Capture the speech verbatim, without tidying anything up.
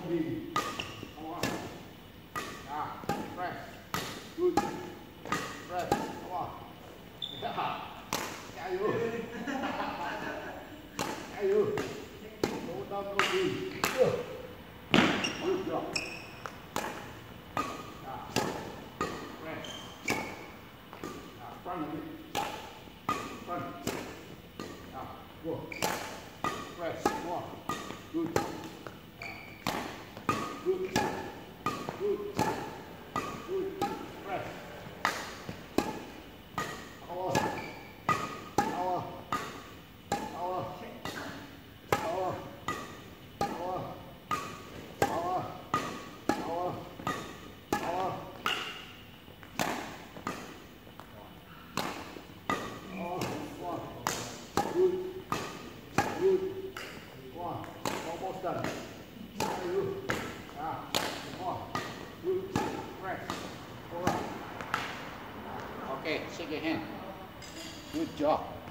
Moving. Come on. Yeah. Press. Good. Press. Come on. Yeah. Yeah, you. Yeah, you. Go down, go in. Good job. Yeah. Press. Yeah. Front of it. Front. Yeah. Go. Press. Come on. Good. Good. Good. Good. Press. Power. Power. Power. Power. Power. Power. Power. Power. Power. One. Good. Good. One. Almost done. Good. Ah. One. Good. Press. All right. Okay, shake your hand. Good job.